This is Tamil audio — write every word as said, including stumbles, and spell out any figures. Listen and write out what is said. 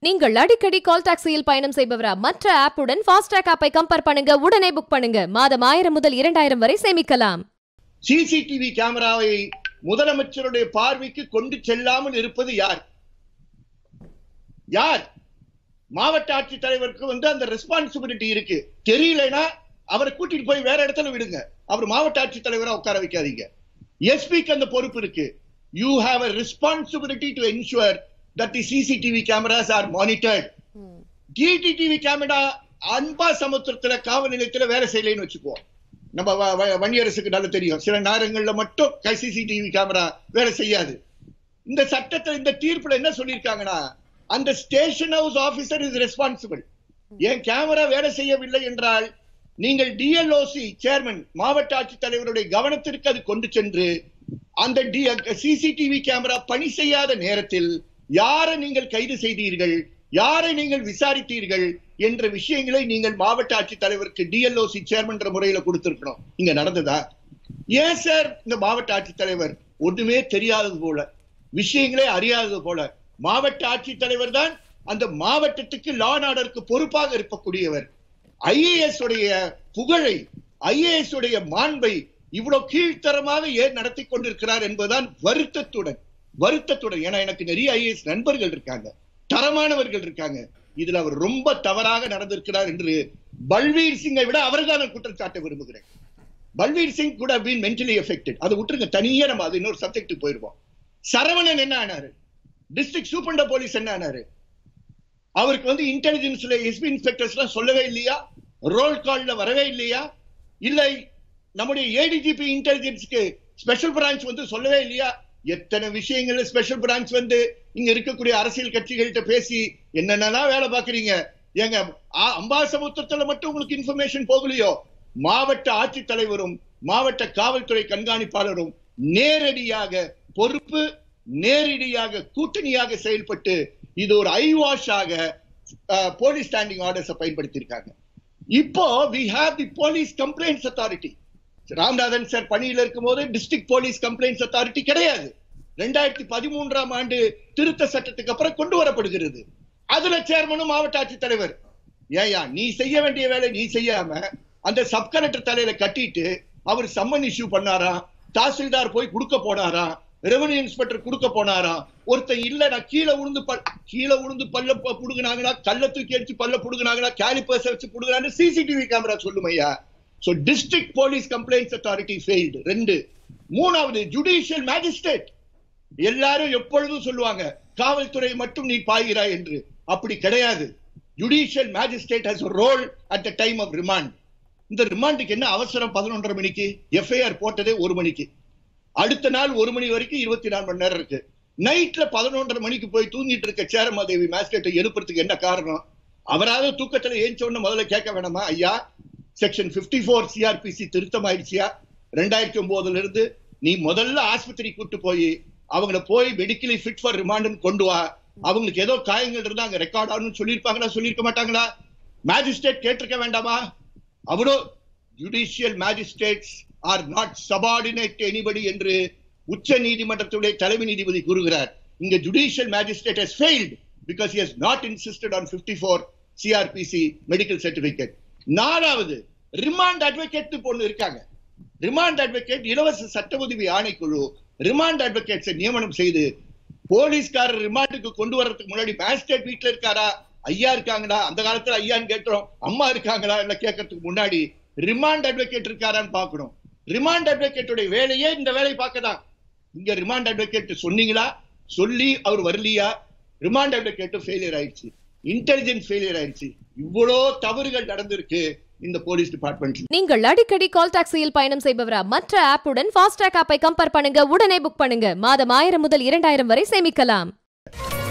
நீங்கள் அடிக்கடி கால் டாக்ஸியில் பயணம் செய்பவரா? மற்ற ஆப்புடன் ஃபாஸ்டாக் ஆப்பை கம்பேர் பண்ணுங்க, உடனே புக் பண்ணுங்க. மாதம் ஆயிரம் முதல் இரண்டாயிரம் வரை சேமிக்கலாம். சிசிடிவி கேமராவை முதலமைச்சருடைய பார்வைக்கு கொண்டு செல்லாமல் இருப்பது யார்? யார்? மாவட்ட ஆட்சித் தலைவருக்கு வந்து அந்த ரெஸ்பான்சிபிலிட்டி இருக்கு. தெரியலனா அவரை கூட்டிட்டு போய் வேற இடத்துல விடுங்க. அவர் மாவட்ட ஆட்சித் தலைவரா உட்கார வைக்காதீங்க. எஸ்பிக்கு அந்த பொறுப்பு இருக்கு. You have a responsibility to ensure that the C C T V cameras are monitored. D T T V camera அன்பா சமுத்திரத்துல காவல் நிலையத்துல வேலை செய்யலைன்னு வச்சுக்குவோம். நம்ம வன்னியரசுக்கு நல்லா தெரியும். சில நேரங்கள்ல மட்டும் C C T V camera வேலை செய்யாது. இந்த சட்டத்துல இந்த தீர்ப்புல என்ன சொல்லியிருக்காங்கன்னா, அந்த station house officer is responsible. ஏன் கேமரா வேலை செய்யவில்லை என்றால் நீங்கள் D L O C chairman மாவட்ட ஆட்சித் தலைவருடைய கவனத்திற்கு அது கொண்டு சென்று அந்த சிசிடிவி கேமரா பணி செய்யாத நேரத்தில் யாரை நீங்கள் கைது செய்தீர்கள், யாரை நீங்கள் விசாரித்தீர்கள் என்ற விஷயங்களை நீங்கள் மாவட்ட ஆட்சித் தலைவருக்கு D L O C chairman முறையில கொடுத்திருக்கணும். இங்க நடந்ததா? ஏன் சார் இந்த மாவட்ட ஆட்சித் தலைவர் ஒண்ணுமே தெரியாதது போல, விஷயங்களே அறியாதது போல, மாவட்ட ஆட்சித் தலைவர் தான் அந்த மாவட்டத்துக்கு லா அண்ட் ஆர்டருக்கு பொறுப்பாக இருக்கக்கூடியவர். ஐஏஎஸ் உடைய புகழை, ஐஏஎஸ் உடைய மாண்பை இவ்வளவு கீழ்த்தரமாக ஏன் நடத்தி கொண்டிருக்கிறார் என்பதுதான் வருத்தத்துடன் வருத்தத்துடன் ஏன்னா எனக்கு நிறைய ஐஏஎஸ் நண்பர்கள் இருக்காங்க, தரமானவர்கள் இருக்காங்க. இதுல அவர் ரொம்ப தவறாக நடந்திருக்கிறார் என்று பல்வீர் சிங்கை விட அவர்தான் குற்றம் சாட்ட விரும்புகிறேன். பல்வீர் சிங் கூட பீன் மென்டலி எஃபெக்டட். அது விட்டுருங்க, தனியே நம்ம அது இன்னொரு சப்ஜெக்ட் போயிருவோம். சரவணன் என்ன ஆனாரு? டிஸ்ட்ரிக்ட் சூப்பரண்ட் போலீஸ் என்ன ஆனாரு? அவருக்கு வந்து இன்டெலிஜென்ஸ்ல எஸ்பி இன்ஸ்பெக்டர்ஸ் எல்லாம் சொல்லவே இல்லையா? ரோல் கால்ல வரவே இல்லையா? இல்லை நம்முடைய ஏடிஜிபி இன்டெலிஜென்ஸ்க்கு ஸ்பெஷல் பிரான்ச் வந்து சொல்லவே இல்லையா? எத்தனை விஷயங்கள்ல ஸ்பெஷல் பிரான்ச் வந்து இங்க இருக்கக்கூடிய அரசியல் கட்சிகள்கிட்ட பேசி என்னென்னலாம் வேலை பாக்குறீங்க. எங்க அம்பாசமுத்திரத்துல மட்டும் உங்களுக்கு இன்ஃபர்மேஷன் போகலையோ, மாவட்ட ஆட்சித் தலைவரும் மாவட்ட காவல்துறை கண்காணிப்பாளரும் நேரடியாக பொறுப்பு, நேரடியாக கூட்டணியாக செயல்பட்டு இது ஒரு ஐவாஷ் ஆக போலீஸ் ஸ்டாண்டிங் ஆர்டர்ஸ் பயன்படுத்தி இருக்காங்க. இப்போ we have the police complaints authority. Ramanathan sir பணியில் இருக்கும் போது டிஸ்ட்ரிக்ட் போலீஸ் கம்ப்ளைண்ட்ஸ் அத்தாரிட்டி கிடையாது. ரெண்டாயிரத்தி பதிமூன்றாம் ஆண்டு திருத்த சட்டத்துக்கு அப்புறம் கொண்டு வரப்படுகிறது. அதுல சேர்மனும் மாவட்ட ஆட்சித் தலைவர். ஏயா நீ செய்ய வேண்டிய வேலை நீ செய்யாம அந்த சப் கலெக்டர் தலையில கட்டிட்டு அவர் சம்மன் இஷ்யூ பண்ணாரா, தாசில்தார் போய் கொடுக்க போனாரா, ரெவன்யூ இன்ஸ்பெக்டர் கொடுக்க போனாரா? ஒருத்தன் இல்ல நான் கீழே உளுந்து கீழே உளுந்து பல்ல புடுங்கினாங்களா, கல்ல தூக்கி அடிச்சு பல்ல புடுங்கினாங்களா, கேலிபர்ஸ் வச்சு புடுங்கினாங்க சிசிடிவி கேமரா சொல்லும் ஐயா. So district police complaints authority failed. ரெண்டு. மூணாவது ஜுடிஷியல் மேஜிஸ்ட்ரேட். எல்லாரும் எப்பொழுதும் சொல்லுவாங்க காவல்துறை மட்டும் நீ பாய்கிறாய் என்று. அப்படி கிடையாது. Judicial magistrate has a role at the time of remand. இந்த ரிமாண்டுக்கு என்ன அவசரம்? பதினொன்றரை மணிக்கு எஃப்ஐஆர் போட்டதே ஒரு மணிக்கு. அடுத்த நாள் ஒரு மணி வரைக்கும் இருபத்தி நாலு மணி நேரம் இருக்கு. நைட்ல பதினொன்றரை மணிக்கு போய் தூங்கிட்டு இருக்க சேரமாதேவி மேஜிஸ்ட்ரேட்டை எழுப்புறதுக்கு என்ன காரணம்? அவராவது தூக்கத்துல ஏஞ்ச உடனே முதல்ல கேட்க வேணாமா, ஐயா செக்ஷன் பிப்டி போர் சிஆர்பிசி திருத்தம் ஆயிடுச்சியா ரெண்டாயிரத்தி ஒன்பதுல இருந்து, நீ முதல்ல ஆஸ்பத்திரி கூட்டு போய் அவங்கள போய் மெடிக்கலி ஃபிட் ஃபார் ரிமாண்ட் கொண்டு வா, அவங்களுக்கு ஏதோ காயங்கள் இருந்தா அங்க ரெக்கார்ட் ஆகணும்னு சொல்லியிருப்பாங்களா, சொல்லியிருக்க மாட்டாங்களா? மேஜிஸ்ட்ரேட் கேட்டிருக்க வேண்டாமா? அவ்வளோ judicial magistrates are not subordinate anybody என்று உச்ச நீதிமன்றத்துடைய தலைமை நீதிபதி கூறுகிறார். இங்க judicial magistrate has failed because he has not insisted on fifty four C R P C medical certificate. நாலாவது ரிமாண்ட் அட்வொகேட் பொண்ணு இருக்காங்க. ரிமாண்ட் அட்வொகேட் இலவச சட்ட உதவி ஆணைக்குழு ரிமாண்ட் அட்வொகேட்ஸை நியமனம் செய்து போலீஸ்காரர் ரிமாண்டுக்கு கொண்டு வர்றதுக்கு முன்னாடி மேஜிஸ்ட்ரேட் வீட்டுல இருக்காரா, ஐயா இருக்காங்களா, அந்த காலத்துல ஐயான்னு கேட்கிறோம், அம்மா இருக்காங்களா இல்ல கேட்கறதுக்கு முன்னாடி ரிமாண்ட் அட்வொகேட் இருக்காரான்னு பாக்கணும். ரிமாண்ட் அட்வொகேட்டுடைய வேலையே இந்த வேலையை பார்க்கதான். இங்க ரிமாண்ட் அட்வொகேட் சொன்னீங்களா, சொல்லி அவர் வரலையா, ரிமாண்ட் அட்வொகேட் ஃபெயிலியர் ஆயிடுச்சு, இன்டெலிஜென்ஸ் ஃபெயிலியர் ஆயிடுச்சு. இவ்வளோ தவறுகள் நடந்திருக்கு இந்த போலீஸ் டிபார்ட்மெண்ட். நீங்கள் அடிக்கடி கால் டாக்ஸியில் பயணம் செய்பவரா? மற்ற ஆப்புடன் ஃபாஸ்டாக் ஆப்பை கம்பேர் பண்ணுங்க, உடனே புக் பண்ணுங்க. மாதம் ஆயிரம் முதல் இரண்டாயிரம் வரை சேமிக்கலாம்.